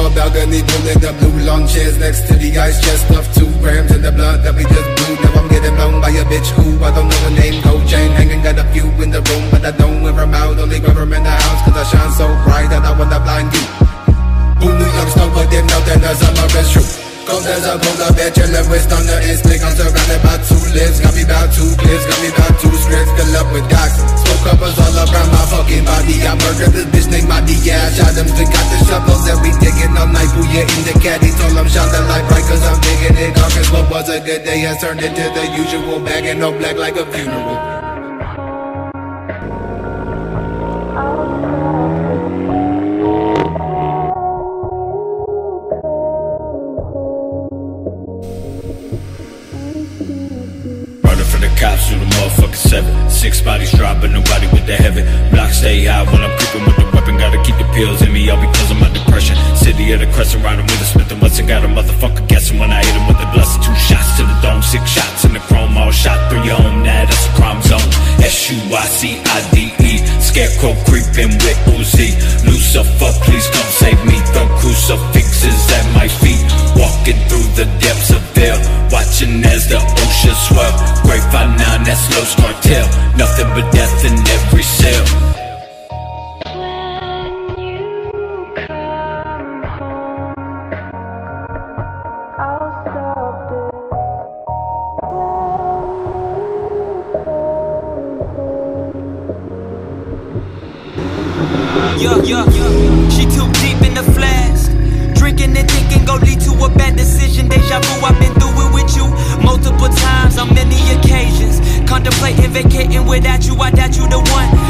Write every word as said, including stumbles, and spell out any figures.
my balcony, pulling the blue lawn chairs next to the ice chest, stuffed two grams in the blood that we just blew. Now I'm getting blown by a bitch who I don't know her name. Gold chain hanging, got a few in the room, but I don't wear them out. Only wear them in the house, cause I shine so bright that I wanna blind you. Who New York snow, but them know that the summer is true. Cold as a polar bear, chillin' with thunder and stick. I'm surrounded by two lives, got me about two clips, got me about two strips, fill up with docs. Smoke uppers all around my fucking body. I murdered this bitch named Maddie, yeah, I shot him. Still got the shovels that we digging all night. Booyah in the caddy, told him shine the light bright, cause I'm digging it. Cause what was a good day has turned into the usual, bagging no black like a funeral. Cops through the motherfucking seven. Six bodies dropping, nobody with the heaven. Block stay high when I'm creeping with the weapon. Gotta keep the pills in me, all because of my depression. City of the crescent, riding with a Smith and Wesson. Got a motherfucker guessing when I hit him with the blessing. Two shots to the dome, six shots in the chrome. All shot through your home, now that's a crime zone. S U I C I D E. Scarecrow creeping with Uzi. Lucifer, please come save me. Throw crucifixes at my feet. Walking through the depths of hell, watching as the ocean swell. Grapevine now, that's Los Cartel. Nothing but death in every cell. When you come home, I'll stop it. Yeah, yeah, yeah. She too deep in the flask. Drinking and thinking gon' lead to a bad decision. Deja vu, I've been through it with you multiple times on many occasions. Contemplating vacating without you, I doubt you the one.